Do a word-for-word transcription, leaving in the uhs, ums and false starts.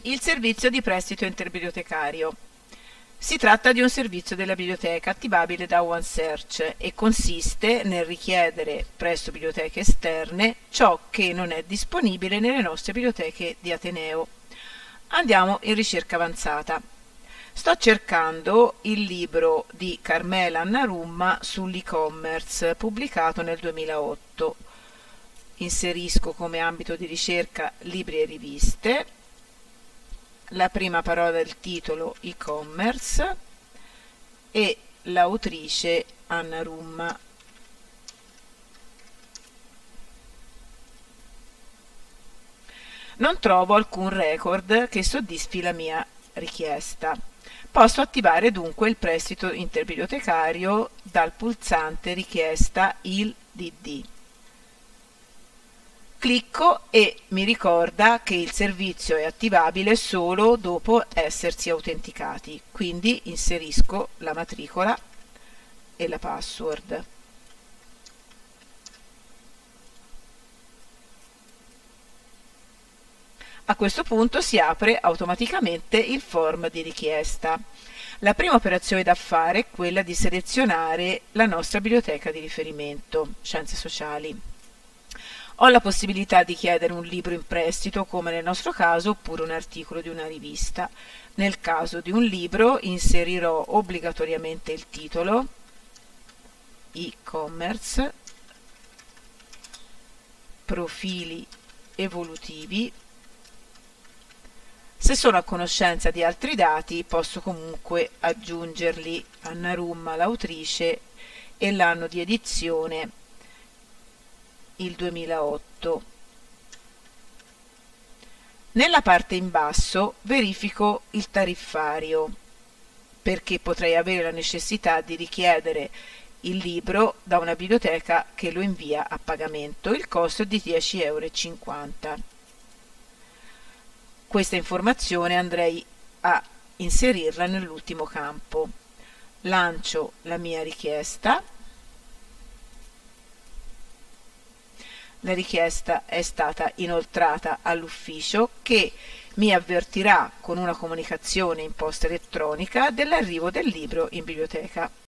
Il servizio di prestito interbibliotecario. Si tratta di un servizio della biblioteca attivabile da OneSearch e consiste nel richiedere presso biblioteche esterne ciò che non è disponibile nelle nostre biblioteche di Ateneo. Andiamo in ricerca avanzata. Sto cercando il libro di Carmela Annarumma sull'e-commerce pubblicato nel duemilaotto. Inserisco come ambito di ricerca libri e riviste, la prima parola del titolo e-commerce e l'autrice Annarumma. Non trovo alcun record che soddisfi la mia richiesta. Posso attivare dunque il prestito interbibliotecario dal pulsante richiesta il D D. Clicco e mi ricorda che il servizio è attivabile solo dopo essersi autenticati, quindi inserisco la matricola e la password. A questo punto si apre automaticamente il form di richiesta. La prima operazione da fare è quella di selezionare la nostra biblioteca di riferimento, Scienze Sociali. Ho la possibilità di chiedere un libro in prestito, come nel nostro caso, oppure un articolo di una rivista. Nel caso di un libro inserirò obbligatoriamente il titolo, e-commerce, profili evolutivi. Se sono a conoscenza di altri dati posso comunque aggiungerli: Annarumma l'autrice e l'anno di edizione il duemilaotto. Nella parte in basso verifico il tariffario, perché potrei avere la necessità di richiedere il libro da una biblioteca che lo invia a pagamento. Il costo è di dieci e cinquanta euro. Questa informazione andrei a inserirla nell'ultimo campo. Lancio la mia richiesta. La richiesta è stata inoltrata all'ufficio, che mi avvertirà con una comunicazione in posta elettronica dell'arrivo del libro in biblioteca.